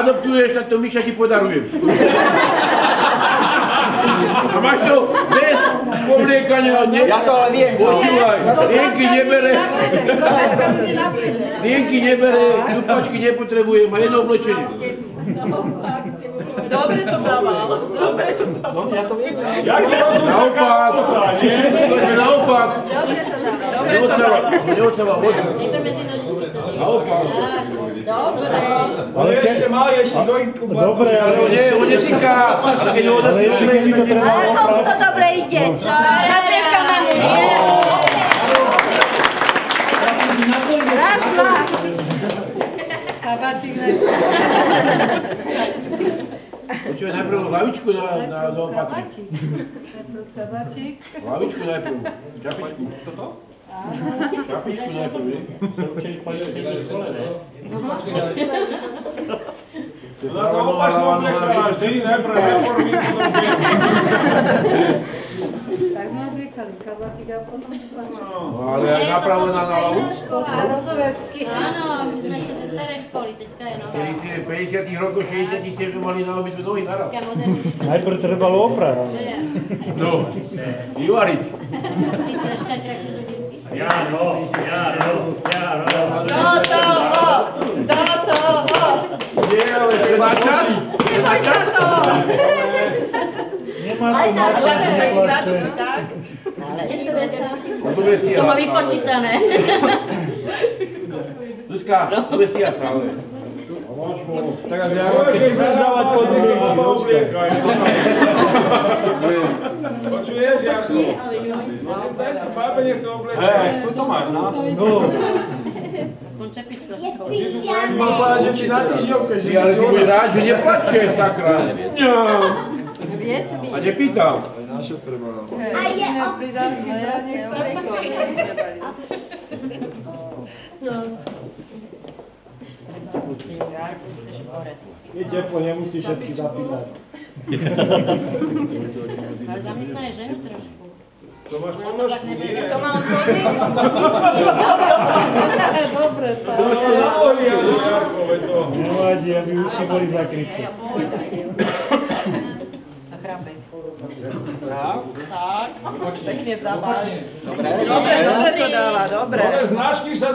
adoptuješ, tak to myša ti podarujem. A máš to bez povliekania. Ja to ale viem. Počúvaj, lienky nebere, dupačky nepotrebuje, má jedno oblečenie. Dobre to dával. No, ja to viem. Naopak. Naopak. Neocáva vodu. Naopak. Ale ešte má, ešte do inkubátora. Dobre, ale On nesíká, keď ho ale ešte kedy to treba Ale komu to dobre ide, čo? Zatlieskame mu. Raz, dva. Kabáčik. Počúvaj, najprv hlavičku na opatri. Kabáčik. Hlavičku najprv. Čapičku. Toto? Čapičku najprv, nie? Na to opačne obliekala vždy, najprv reformy, potom Tak sme obliekali kabáčik a potom Ale aj napravo na hlavu. starosovecký. Áno, my sme ešte ze starej školy, teďka je nová. Kedy ste v 50 rokoch, 60 ste mali na obidve nohy naraz. Teďka moderný diskotéka. Najprv trebalo oprať. No, vyvariť. Ty sa ešte aj traktor do dýrky. Jaro. Do toho. Nie, ale nemá čas. Neboj sa to. Nemá to na čas, neplače. Tu vesia. To má vypočítané. Zuzka, tu vesia stále. Teraz ja, keď ti budeš dávať podmienky, obliekaj. Počuješ, Jarko? Daj to bábe, nech to oblečie. Hej, toto máš, no. Aspoň čepičko. Si mal povedať, že si na týždňovke, že Ale si bude rád, že neplače, sakra. Vie, čo by... A nepýtam. Naše prebalovanie. A je opýtam. No jasne, je teplo, nemusíš všetky zapínať. Ale zamestnaje ženu trošku. To máš ponožku, nie? To má on podmienku. Dobre, to. To máš ponožku, Jarko, veď to. Nevadí, aby uši boli zakryté. A chrápe. Tak, pekne zabáj. Dobre to dáva, dobre. Ale značky sa